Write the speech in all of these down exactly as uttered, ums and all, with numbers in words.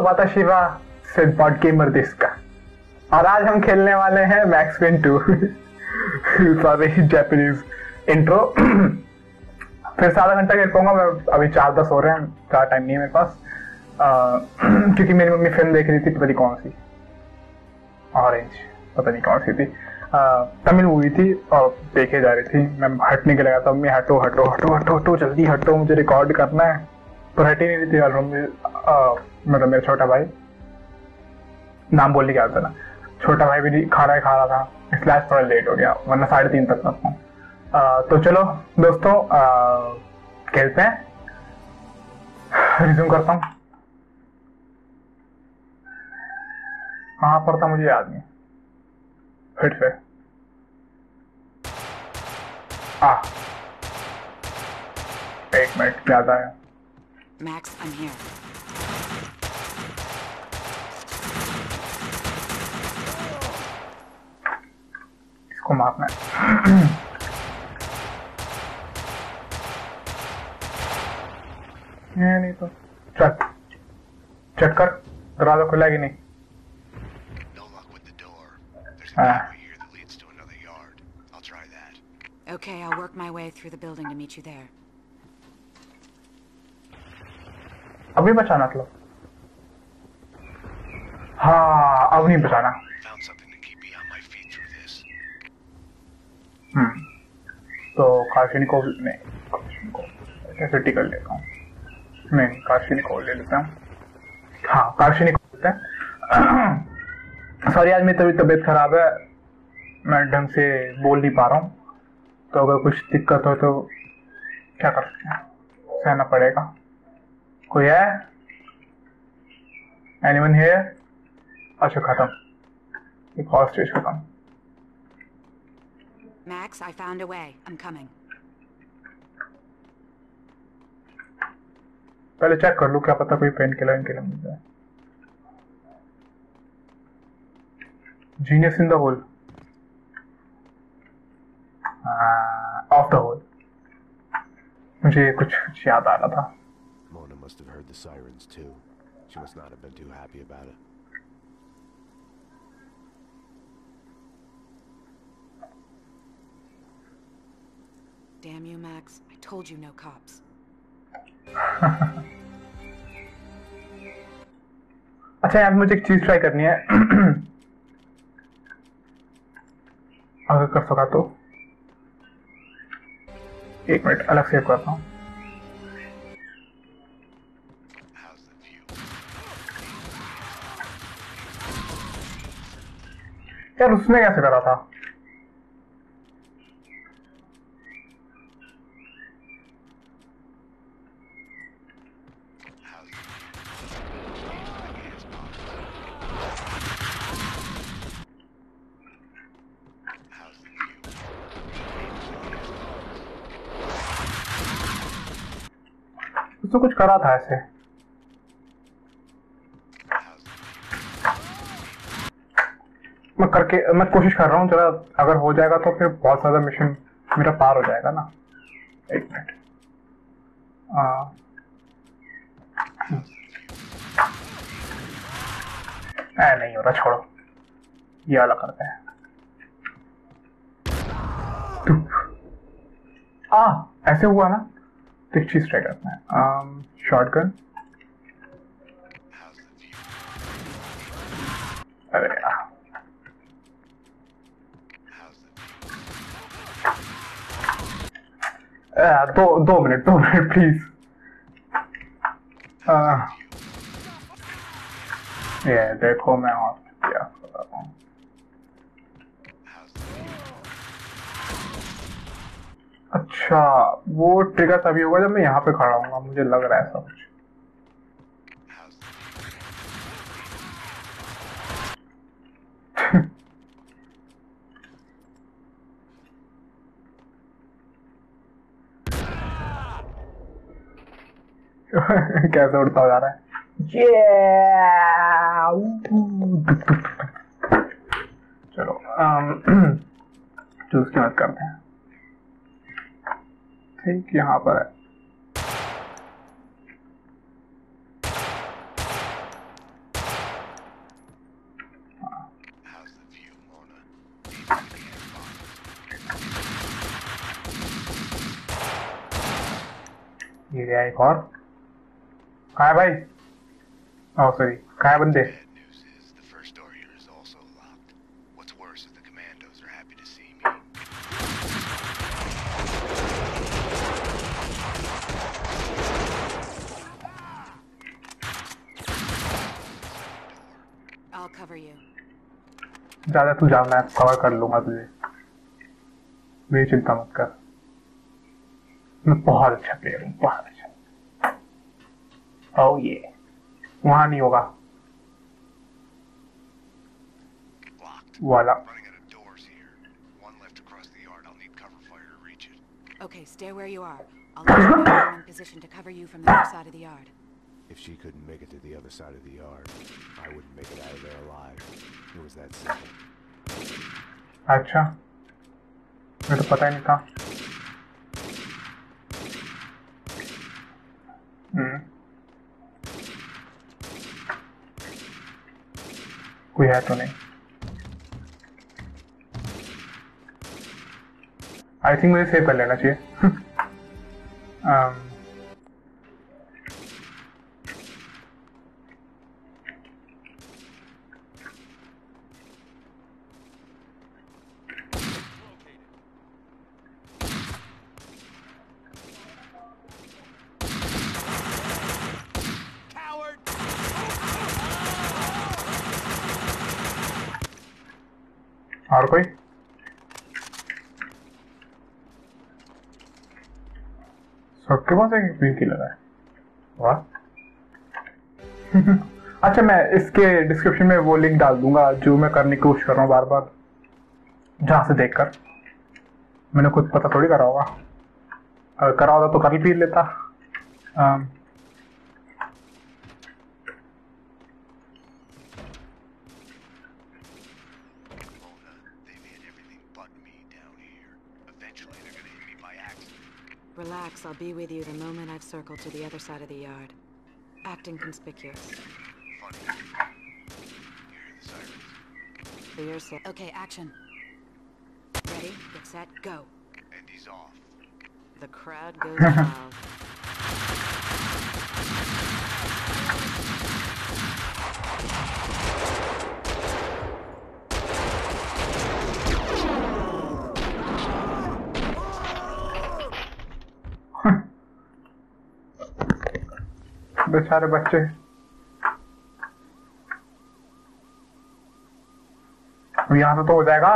वाता Shiva Sid bot gamer this का, और आज हम खेलने वाले हैं Max Payne two. Sorry Japanese intro. फिर से आधा घंटा खेल पाऊंगा मैं, अभी चार दस हो रहे हैं, ज़्यादा टाइम नहीं है मेरे पास। आ, क्योंकि मेरी मम्मी फिल्म देख रही थी, पता नहीं कौन सी, ऑरेंज, पता नहीं कौन सी थी, तमिल मूवी थी और देखे जा रही थी। मैं हटने के लगा था, मम्मी हटो हटो हटो हटो हटो जल्दी हटो, मुझे रिकॉर्ड करना है, तो हट ही नहीं रही थी। और मम्मी मतलब मेरा छोटा भाई, नाम बोलने की आदत है ना, छोटा भाई भी खाना खा रहा था, इसलिए थोड़ा लेट हो गया, वरना साढ़े तीन तक था। तो चलो दोस्तों खेलते हैं, रिज्यूम करता हूँ। कहाँ पर था मुझे याद नहीं, फिर से आ एक मिनट ज्यादा है। Max, I'm here. इसको मारना है। ये नहीं तो चल चेक कर, दरवाजा खुला है कि नहीं। हाँ Okay, I'll work my way through the building to meet you there. अभी बचाना मतलब, हाँ अब नहीं बचाना। हम्म तो काशिनी को नहीं, कैसे कर लेता हूँ, नहीं काशिनी को ले लेता हूँ, हाँ काशिनी को लेते हैं। सॉरी आज मेरी तबीयत तबीयत खराब है, मैं ढंग से बोल नहीं पा रहा हूँ, तो अगर कुछ दिक्कत हो तो क्या कर सकते हैं, सहना पड़ेगा। कोई है? Anyone here? अच्छा खत्म, एक और स्टेज खत्म। Max, I found a way. I'm coming. पहले चेक कर लूं, क्या पता कोई पेन किलर इन किलर मिल जाए। Genius in the hole, of the hole. मुझे कुछ कुछ याद आ रहा था। Mona must have heard the sirens too. She must not have been too happy about it. Damn you, Max. I told you no cops. अच्छा यार मुझे एक चीज ट्राई करनी है, अगर कर सका तो। एक मिनट अलग सेव करता हूँ। यार उसने कैसे करा था? उसने कुछ करा था ऐसे। मैं करके मैं कोशिश कर रहा हूँ, जरा अगर हो जाएगा तो फिर बहुत ज्यादा मिशन मेरा पार हो जाएगा ना। एक मिनट, आ, नहीं हो रहा, छोड़ो, ये वाला करते हैं। आ ऐसे हुआ ना, तो एक चीज ट्राई करते हैं, शॉटगन। अरे यार आ, दो दो मिनट दो मिनट प्लीज। ये देखो मैं और क्या कर रहा हूँ। अच्छा वो ट्रिगर तभी होगा जब मैं यहाँ पे खड़ा हूँगा, मुझे लग रहा है ऐसा कुछ। कैसे उड़ता हो जा रहा है, चलो चूज की मत करते हैं। ठीक यहाँ पर है। ये गया एक और। कहाँ है भाई? ओह सॉरी, कहाँ है बंदे? Bad news is the first door here is also locked. What's worse is the commandos are happy to see me. I'll cover you. ज्यादा तू जा, मैं कवर कर लूंगा तुझे, मेरी चिंता मत कर। मैं बहुत अच्छा प्लेयर हूँ, बहुत अच्छा। ओह ये वहां नहीं होगा Locked. वाला। Running out of doors here. One left across the yard. I'll need cover fire to reach it. Okay, stay where you are. I'll let you know in position to cover you from the other side of the yard. If she couldn't make it to the other side of the yard, I wouldn't make it out of there alive. It was that simple. अच्छा, मुझे तो पता ही नहीं था। हम्म, कोई है तो नहीं। आई थिंक मुझे सेव कर लेना चाहिए। um, और कोई? सबके पास एक पेन किलर है, वाह। अच्छा, मैं इसके डिस्क्रिप्शन में वो लिंक डाल दूंगा जो मैं करने की कोशिश कर रहा हूँ बार बार, जहाँ से देखकर। मैंने खुद पता थोड़ी करा होगा, अगर करा होता तो कल पी लेता। um, Relax, I'll be with you the moment I've circled to the other side of the yard. Acting conspicuous. Funny. You hear the sirens? For your sake. Okay, action. Ready, get set, go. And he's off. The crowd goes wild. बेचारे बच्चे। यहाँ से तो हो जाएगा।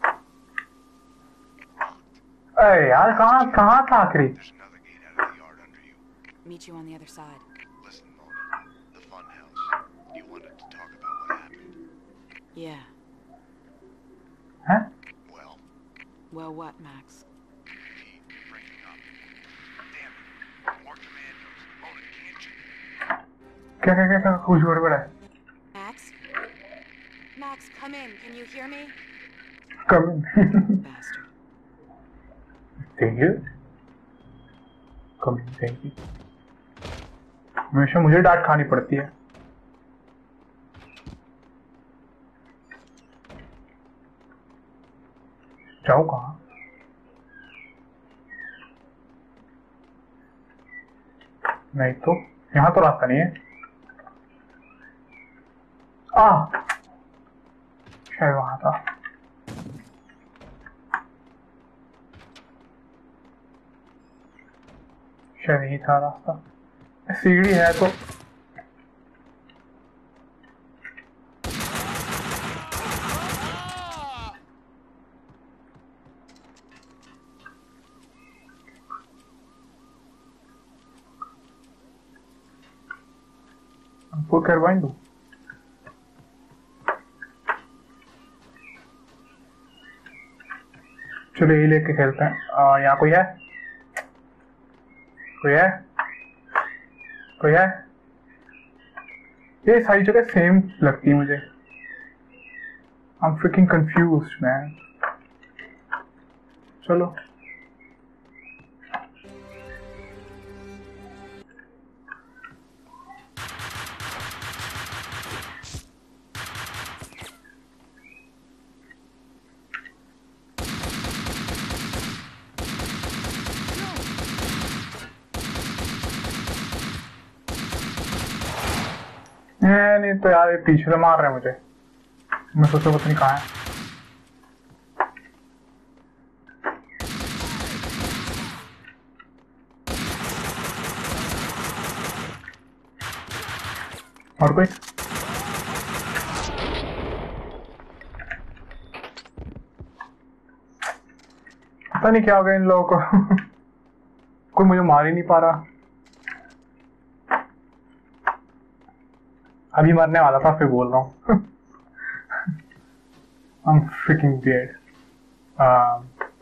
अरे यार, कहाँ कहाँ था आखिरी? There's another gate out of the yard under you. Meet you on the other side. Listen, Mona. The fun house. You wanted to talk about what happened. Yeah. Huh? Well, Well, what, Max? keep breaking up. Damn it. More commandos. Mona, can't you? क्या क्या क्या क्या कुछ गड़बड़ है। Max? Max, come in. Can you hear me? Come. Bastard. Thank you. Come, thank you. हमेशा मुझे डांट खानी पड़ती है। जाओ कहाँ? नहीं तो यहाँ तो रास्ता नहीं है। आ, शायद वहां था। शायद यही था रास्ता। सीढ़ी है तो हमको करवाएं दो। चलो यही लेके खेलते हैं। यहाँ कोई है? कोई है? कोई है? ये सारी जगह सेम लगती है मुझे। I'm freaking confused, man. चलो नहीं तो यार ये पीछे से मार रहे हैं मुझे, मैं सोच रहा पता नहीं कहाँ है। और कोई पता नहीं क्या हो गया इन लोगों को कोई मुझे मार ही नहीं पा रहा। अभी मरने वाला था फिर बोल रहा हूँ। I'm freaking weird. uh,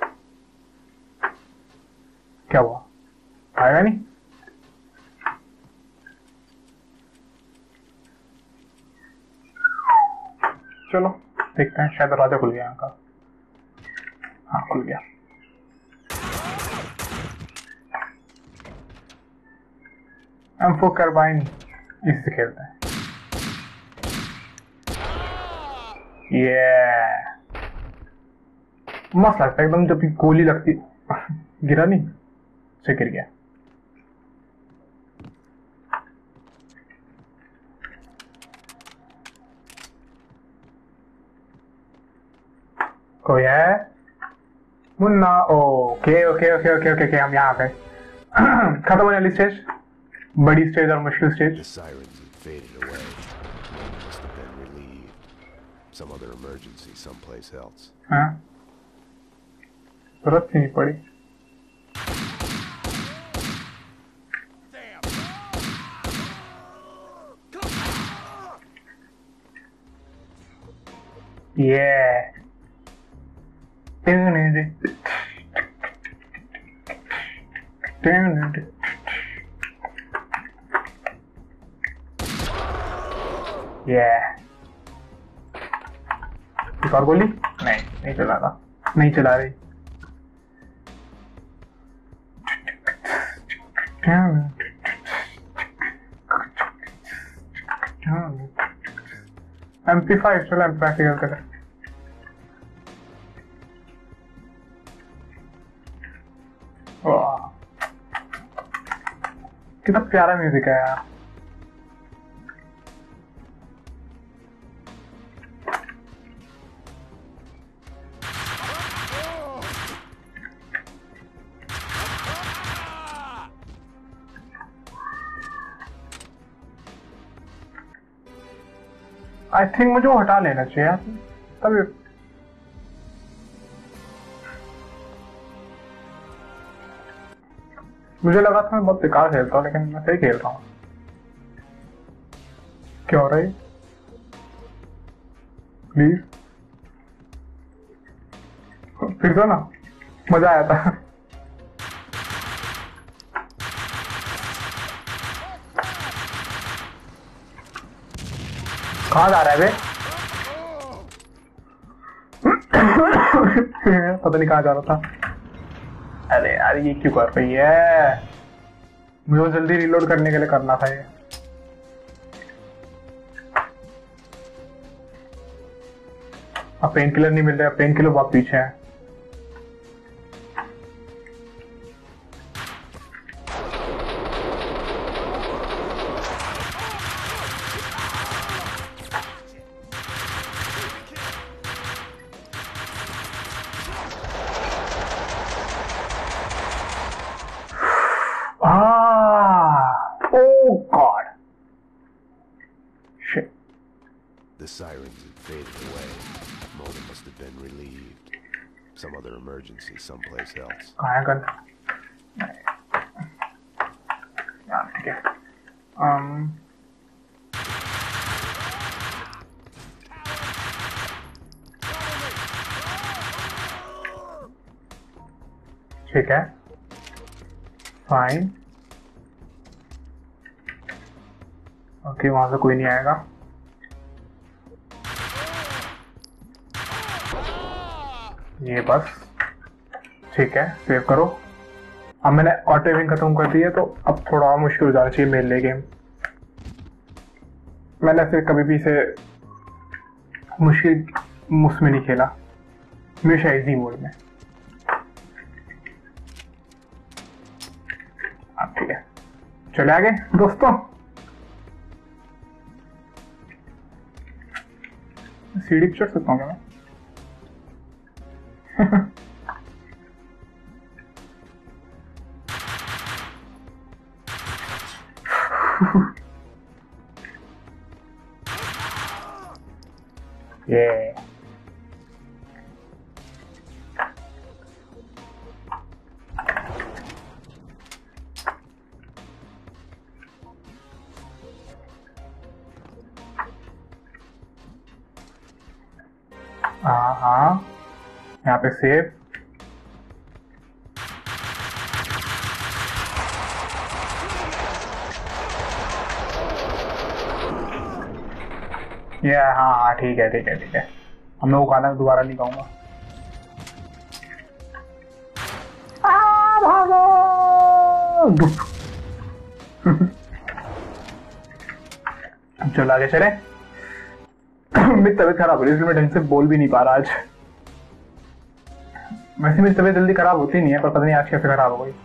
क्या हुआ, आएगा नहीं? चलो देखते हैं, शायद दरवाजा खुल गया यहाँ का। हाँ खुल गया। एम फोर कार्बाइन इससे खेलते हैं। ये मस्त लगता है एकदम, जब गोली लगती। गिरा नहीं, से गिर गया। कोई है? Munna. Okay okay okay okay okay हम यहाँ आ गए। खत्म होने वाली स्टेज, बड़ी स्टेज और मुश्किल stage. The sirens had faded away. One must have been relieved. Some other emergency someplace else. हाँ, जरूरत नहीं पड़ी। Yeah. Yeah. एक और गोली? नहीं, नहीं चला रहा, नहीं चला रही। एम पी फाइव, चलो एम पी फाइव खेलते हैं। वाह, कितना प्यारा म्यूजिक है यार। आई थिंक मुझे वो हटा लेना चाहिए यार, तभी। मुझे लगा था मैं बहुत बेकार खेलता हूँ, लेकिन मैं सही खेल रहा हूँ। क्या हो रहा है? प्लीज फिर तो ना, मजा आया था। कहाँ जा रहा है बे? पता नहीं कहाँ जा रहा था। अरे यार ये क्यों कर रही है? मुझे जल्दी रिलोड करने के लिए करना था ये। अब पेन किलर नहीं मिल रहा, पेन किलर बहुत पीछे है। The sirens had faded away. Mona must have been relieved. Some other emergency someplace else. कहाँ है गन? यार ठीक है। um, ठीक है, फाइन। ओके, वहां से कोई नहीं आएगा। ये बस ठीक है, सेव करो। अब मैंने ऑटो एविंग खत्म कर दी है, तो अब थोड़ा और मुश्किल हो जाना चाहिए मेरे लिए गेम। मैंने फिर कभी भी इसे मुश्किल मुझमें नहीं खेला, हमेशा इजी मोड में। अब ठीक है, चले आगे दोस्तों। सीढ़ी पे चढ़ सकता हूँ क्या मैं? ये हाँ हाँ, यहाँ पे सेव। ये हाँ हाँ ठीक है ठीक है ठीक है, हम लोग गाना दोबारा नहीं गाऊंगा। आ, भागो दुख। चलो आगे चले। मेरी तबीयत खराब हो रही है इसलिए मैं ढंग से बोल भी नहीं पा रहा आज। वैसे मेरी तबीयत जल्दी खराब होती नहीं है, पर पता नहीं आज कैसे खराब हो गई।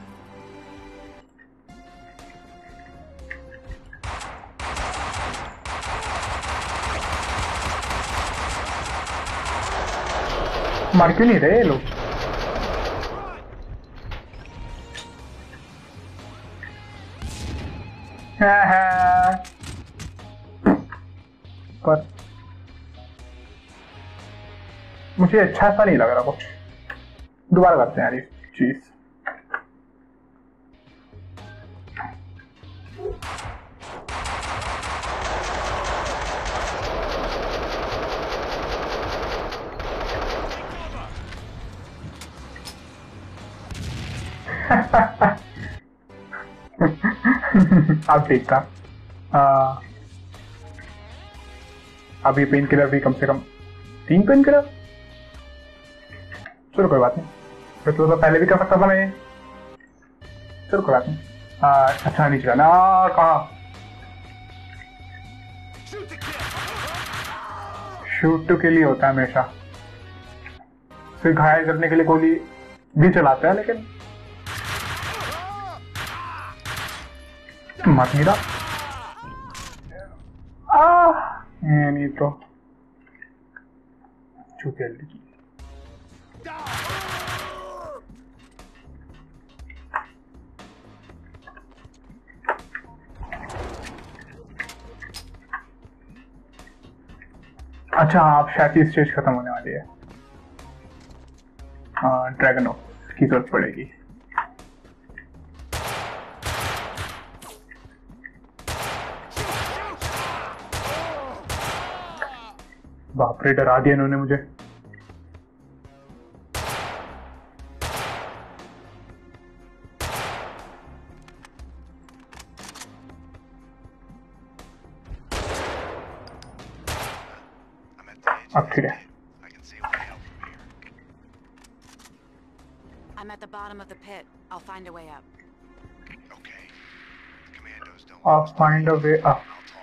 मार क्यों नहीं रहे ये लोग? पर मुझे अच्छा सा नहीं लग रहा कुछ। दोबारा करते हैं यार ये चीज। अब ठीक था। आ, अभी पेन किलर भी कम से कम तीन पेन किलर। चलो कोई बात नहीं, फिर तो, तो पहले भी कर सकता था मैं। चलो कोई बात नहीं। आ, अच्छा नहीं चला ना। कहाँ शूट टू के लिए होता है हमेशा, फिर घायल करने के लिए गोली भी चलाते हैं, लेकिन मत नहीं रहा। नहीं तो चुके लगी। अच्छा आप शायद ही स्टेज खत्म होने वाली है। ड्रैगन की जरूरत पड़ेगी। बाप रे, डरा दिया इन्होंने मुझे। अब ठीक है। I'm at the bottom of the pit. I'll find a way up. Okay. The commandos don't I'll find a way up.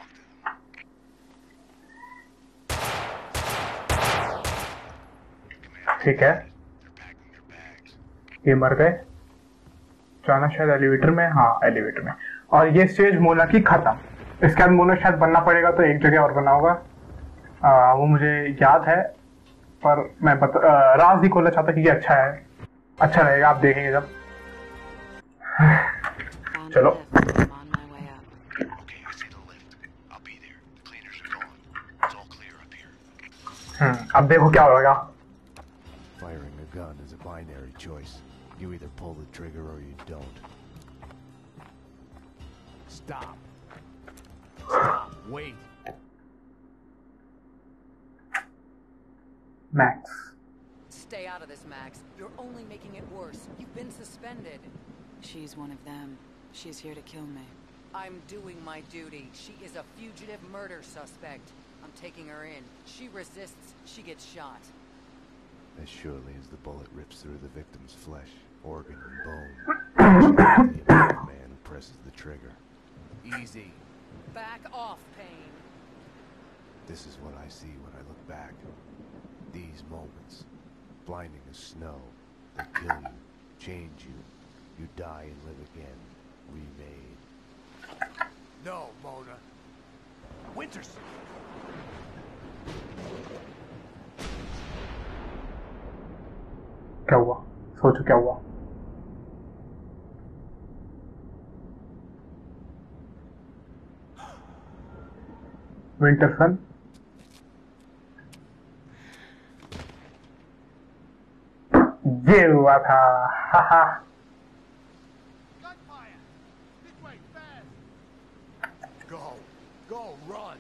ठीक है, ये मर गए। जाना शायद एलिवेटर में। हाँ एलिवेटर में। और ये स्टेज मोना की खत्म। इसके बाद मोना शायद बनना पड़ेगा, तो एक जगह और बना होगा। आ, वो मुझे याद है, पर मैं बता, आ, राज नहीं खोलना चाहता क्योंकि अच्छा है, अच्छा रहेगा, आप देखेंगे जब। चलो हम्म अब देखो क्या होगा। Firing a gun is a binary choice. You either pull the trigger or you don't. Stop. Stop. Wait. Max. Stay out of this, Max. You're only making it worse. You've been suspended. She's one of them. She's here to kill me. I'm doing my duty. She is a fugitive murder suspect. I'm taking her in. She resists, she gets shot. As surely as the bullet rips through the victim's flesh, organ, and bone, the man who presses the trigger. Easy. Back off, Payne. This is what I see when I look back. These moments. Blinding as snow. They kill you, change you. You die and live again. Remade. No, Mona. Winters! क्या हुआ? सोचो क्या हुआ? Winter sun. ये हुआ था। हाहा। Go! Go! Run!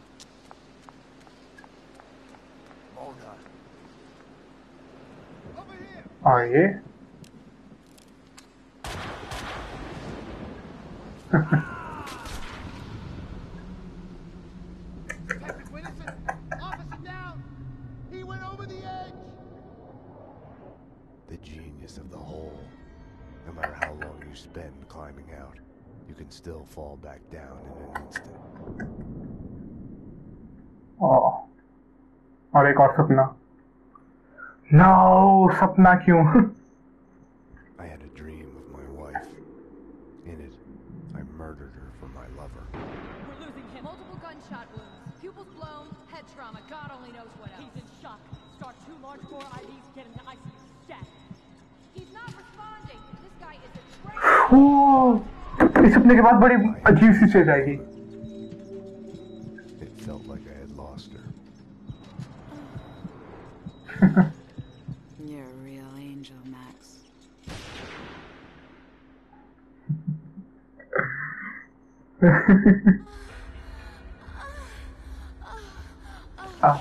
Mona! Over here! और ये Detective Winston! Officer down! He went over the edge! The genius of the hole. No matter how long you spend climbing out, you can still fall back down in an instant. ओ, और एक और सपना। No, सपना क्यों? I had a dream of my wife. In it, I murdered her for my lover. We're losing him. Multiple gunshot wounds. Pupils blown. Head trauma. God only knows what else. He's in shock. Start two large bore I Vs. Get him to I C U. Stat. He's not responding. This guy is a traitor. ओ, इस सपने के बाद बड़ी अजीब सी चीज आएगी। It felt like I had lost her. You're a real angel, Max. Ah.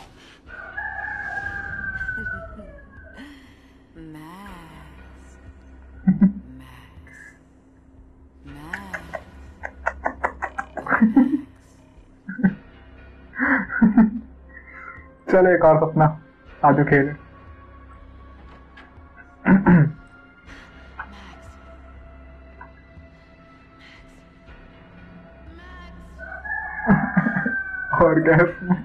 Max. Max. Max. चलो एक और सपना, आज खेले। और क्या है इसमें?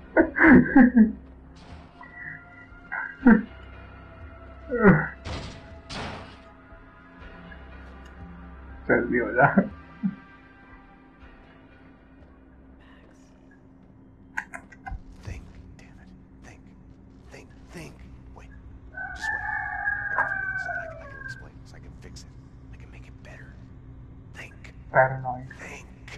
जल्दी हो जा। Think, damn it. Think. Think. Think. Wait. Just wait. Come figure this out. I can, I can explain this. I can fix it. I can make it better. Think. Paranoid. Think.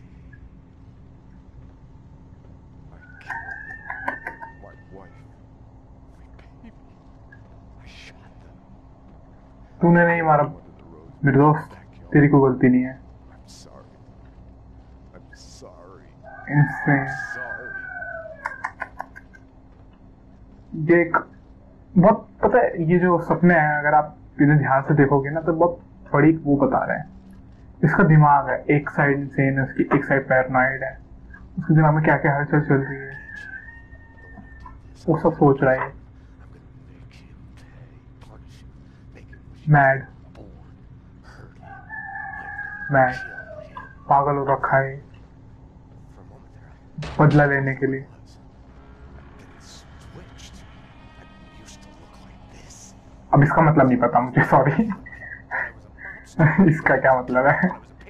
I killed my wife. My baby. I shot them. तूने नहीं मारा Under the road. मेरे दोस्त, तेरी कोई गलती नहीं है। I'm sorry. I'm sorry. Insane. Sorry. ये एक बहुत, पता है, ये जो सपने हैं अगर आप इन्हें ध्यान से देखोगे ना तो बहुत बड़ी वो बता रहे हैं। इसका दिमाग है, एक साइड इंसेन है उसकी, एक साइड पैरानॉइड है। उसके दिमाग में क्या क्या हलचल चल रही है वो सब सोच रहा है। मैड मैड पागल हो रखा है बदला लेने के लिए। अब इसका मतलब नहीं पता मुझे, सॉरी। इसका क्या मतलब है?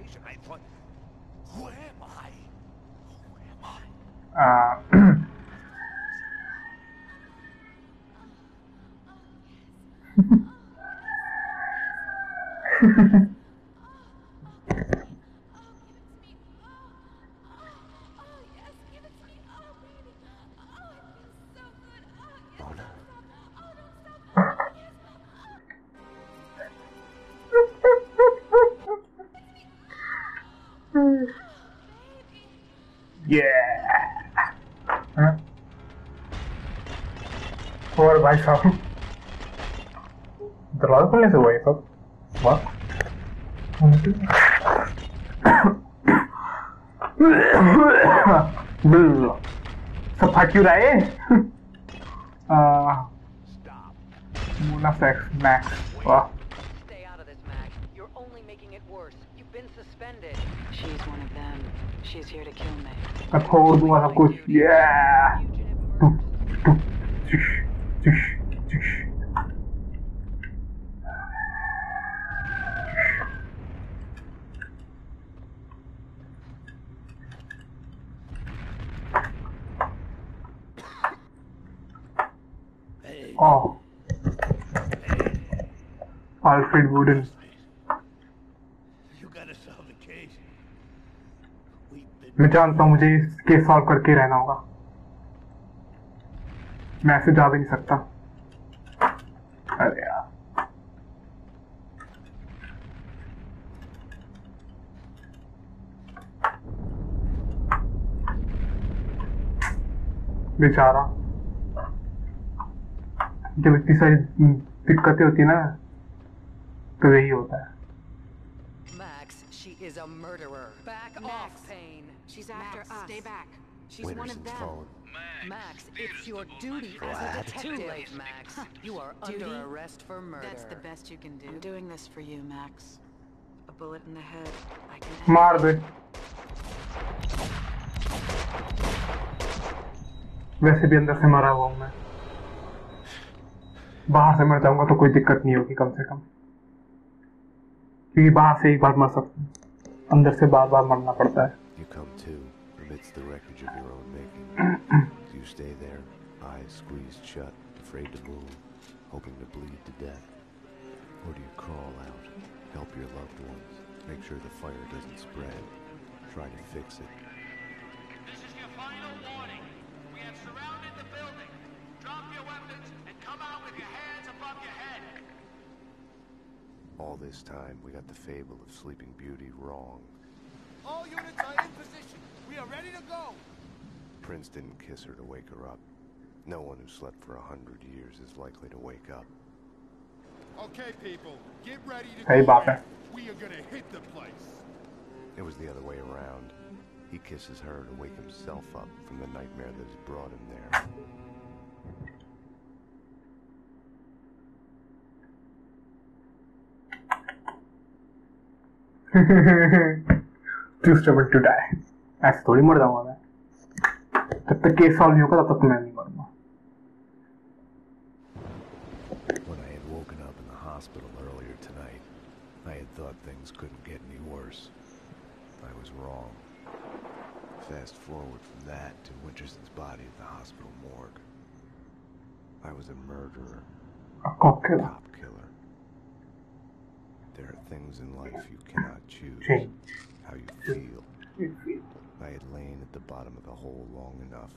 आ, हाँ? और भाई साहब दरवाजा खोलने से हुआ ये सब? वाह, सब फट क्यों रहा है? मोना सेक्स मैक्स, वाह। Stay out of this, Max. You're only making it worse. You've been suspended. She's one of them. She's here to kill me. मैं छोड़ दूंगा सब कुछ। Yeah. चुश, चुश, चुश। Oh. Alfred Wooden. You gotta solve the case. We've been मैं जानता हूँ मुझे इस केस सॉल्व करके रहना होगा, मैं ऐसे जा भी नहीं सकता। अरे यार बेचारा, जब इतनी सारी दिक्कतें होती है ना तो यही होता है। Max, she is a murderer. Back Max. off, Payne. She's after Max, us. Stay back. She's one of Winterson's them. phone. Max, it's your duty as a What? detective. Too late, Max. You are Duty? under arrest for murder. That's the best you can do. I'm doing this for you, Max. A bullet in the head. I can end मार दे। वैसे भी अंदर से मरा हुआ हूं मैं, बाहर से मर जाऊंगा तो कोई दिक्कत नहीं होगी कम से कम, क्योंकि बाहर से एक बार मर सकता हूं, अंदर से बार बार मरना पड़ता है। You come to amidst the wreckage of your own making. Do you stay there, eyes squeezed shut, afraid to move, hoping to bleed to death? Or do you crawl out, help your loved ones, make sure the fire doesn't spread, try to fix it? This is your final warning. We have surrounded the building. Drop your weapons and come out with your hands above your head. All this time, we got the fable of Sleeping Beauty wrong. All units are in position. We are ready to go. Prince didn't kiss her to wake her up. No one who slept for a hundred years is likely to wake up. Okay, people, get ready to Hey, go Baba. in. We are gonna hit the place. It was the other way around. He kisses her to wake himself up from the nightmare that has brought him there. Too stubborn to die. ऐसे थोड़ी मर जाऊंगा मैं, जब तक case solve नहीं होगा तब तक मैं नहीं मरूंगा। When I had woken up in the hospital earlier tonight, I had thought things couldn't get any worse. I was wrong. Fast forward from that to Winterson's body at the hospital morgue. I was a murderer, A cop killer. cop killer. There are things in life you cannot choose. Change. How you feel. I had lain at the bottom of the hole long enough.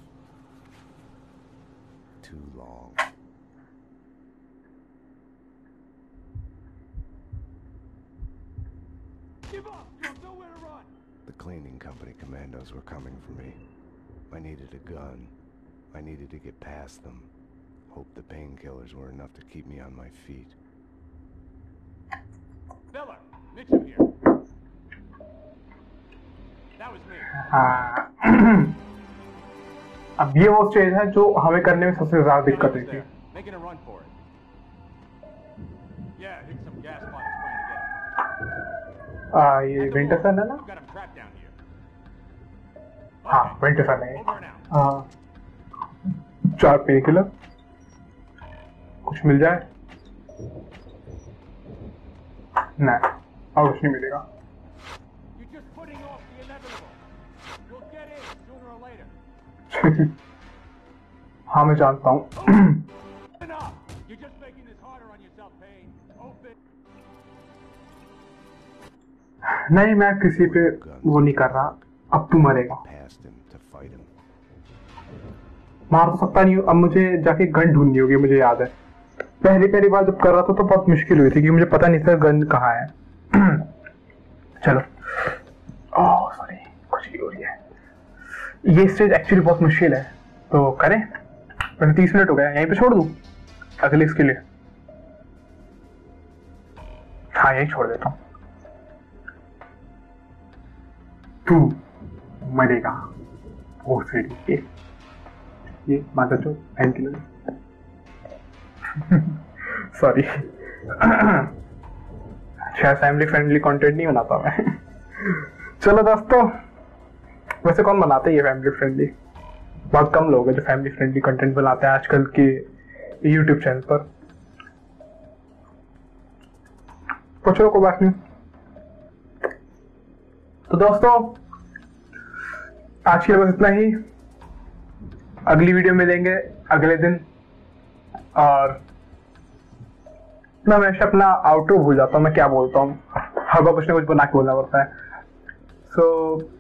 Too long. Give up! You have nowhere to run. The cleaning company commandos were coming for me. I needed a gun. I needed to get past them. Hoped the painkillers were enough to keep me on my feet. Miller, Mitchum here. That was me. हाँ अब ये वो stage है जो हमें करने में सबसे ज्यादा दिक्कत हुई थी। Making a run for it. Yeah, I think some gas pod is trying to get him. आ, ये विंटरसन है ना? We've got him trapped down here. हाँ Okay, विंटरसन है। over and out. हाँ चार पेन किलर, कुछ मिल जाए? नहीं, और कुछ नहीं मिलेगा। You're just putting off the inevitable. You'll get in sooner or later. हाँ मैं जानता हूँ। Enough! You're just making this harder on yourself, Payne. Open. नहीं मैं किसी पे वो नहीं कर रहा, अब तू मरेगा। Past him to fight him. मार तो सकता नहीं हूँ, अब मुझे जाके गन ढूंढनी होगी। मुझे याद है पहली पहली बार जब कर रहा था तो बहुत मुश्किल हुई थी क्योंकि मुझे पता नहीं था गन कहाँ है। चलो, ओह सॉरी, कुछ भी हो रही है। ये स्टेज एक्चुअली बहुत मुश्किल है, तो करें? वैसे तीस मिनट हो गए, यहीं पे छोड़ दूँ अगले इसके लिए? हाँ यहीं छोड़ देता हूँ। तू मरेगा वो सीढ़ी ये ये माता चो एंड किलर सॉरी शायद फैमिली फ्रेंडली कंटेंट नहीं बनाता मैं। चलो दोस्तों, वैसे कौन बनाते हैं ये फैमिली फ्रेंडली? बहुत कम लोग हैं जो फैमिली फ्रेंडली कंटेंट बनाते हैं आजकल के यूट्यूब चैनल पर। कुछ लोगों को बात नहीं। तो दोस्तों आज के लिए बस इतना ही। अगली वीडियो मिलेंगे अगले दिन, और मैं हमेशा अपना आउटरो भूल जाता हूँ, मैं क्या बोलता हूँ, हर बार कुछ ना कुछ बना के बोलना पड़ता है। सो so,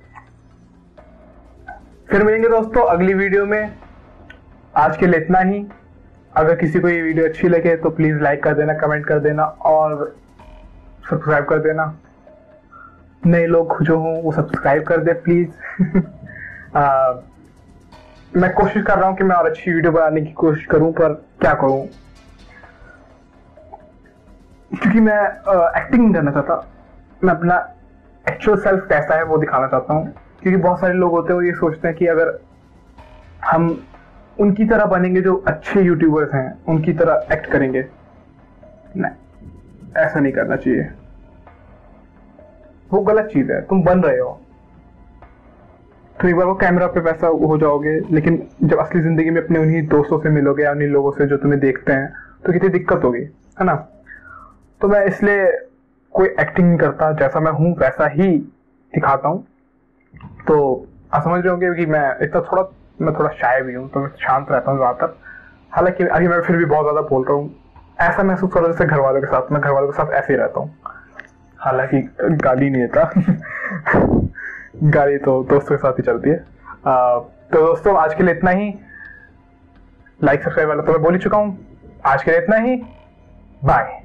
फिर मिलेंगे दोस्तों अगली वीडियो में। आज के लिए इतना ही। अगर किसी को ये वीडियो अच्छी लगे तो प्लीज लाइक कर देना, कमेंट कर देना और सब्सक्राइब कर देना। नए लोग जो हों वो सब्सक्राइब कर दे प्लीज। आ, मैं कोशिश कर रहा हूँ कि मैं और अच्छी वीडियो बनाने की कोशिश करूँ, पर क्या करूँ, क्योंकि मैं एक्टिंग नहीं करना चाहता, मैं अपना एक्चुअल सेल्फ कैसा है वो दिखाना चाहता हूँ। क्योंकि बहुत सारे लोग होते हैं वो ये सोचते हैं कि अगर हम उनकी तरह बनेंगे जो अच्छे यूट्यूबर्स हैं, उनकी तरह एक्ट करेंगे। नहीं, ऐसा नहीं करना चाहिए, वो गलत चीज है। तुम बन रहे हो तो एक बार वो कैमरा पे वैसा हो जाओगे, लेकिन जब असली जिंदगी में अपने उन्हीं दोस्तों से मिलोगे या उन्हीं लोगों से जो तुम्हें देखते हैं तो कितनी दिक्कत होगी, है ना। तो मैं इसलिए कोई एक्टिंग नहीं करता, जैसा मैं हूं वैसा ही दिखाता हूं। तो आप समझ रहे होंगे कि मैं इतना थोड़ा मैं थोड़ा शाय भी हूँ, तो मैं शांत रहता हूँ ज्यादातर। हालांकि अभी मैं फिर भी बहुत ज्यादा बोल रहा हूँ। ऐसा महसूस कर रहा हूँ जैसे घर वालों के साथ, मैं घर वालों के साथ ऐसे ही रहता हूँ, हालांकि गाली नहीं देता। गाली तो दोस्तों के साथ ही चलती है। आ, तो दोस्तों आज के लिए इतना ही। लाइक सब्सक्राइब वाला तो मैं बोल ही चुका हूँ। आज के लिए इतना ही, बाय।